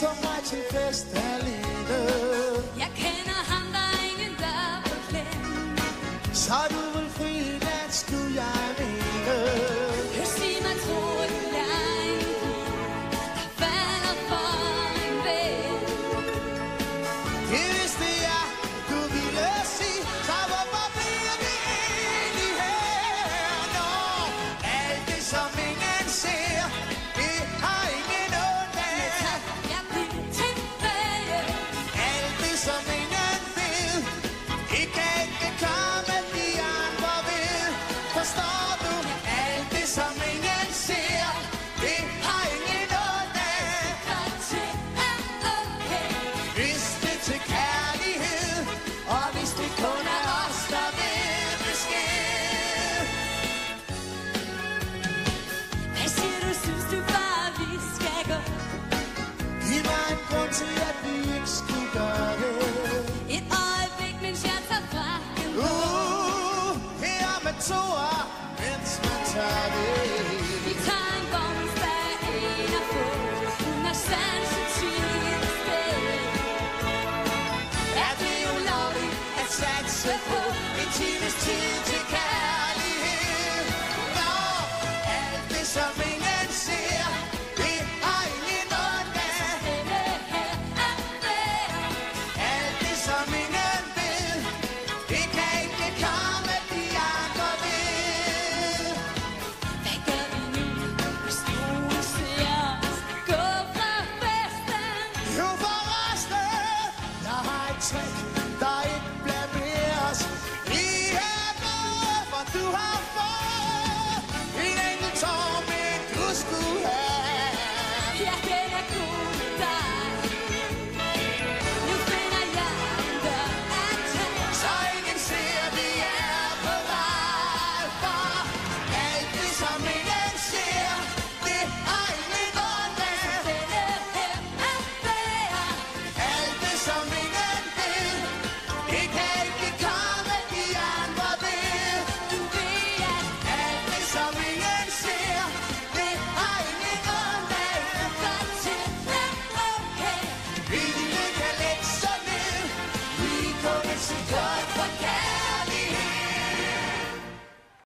som mig til fest alene. Jeg kender ham, der er ingen der på klem. Så du vil fri nat, skulle jeg mene. Du siger mig, tror jeg ikke, der falder for en ven. Det vidste jeg, du ville sige. Så hvorfor bliver vi egentlig her? Når alt det som ingen ser, det har ingen ondt af. Jeg bliver tilbage. Alt det som ingen ved, det kan ikke komme de andre ved. Forstår du? Alt det som ingen ser, det har ingen ondt af. For det er okay. Hvis det til kærlighed, og hvis det kun er os, der ved besked. Hvad siger du, synes du bare, vi skal gå? Giv mig en grund til, at vi ikke skulle gøre det. Et øjeblik, mens jeg tager frakken på. Her med toer, mens man tager det. Vi tager en boms, der er en at få. Når sansen tid sted. Er det ulovligt at satse på en times tid til kærlighed?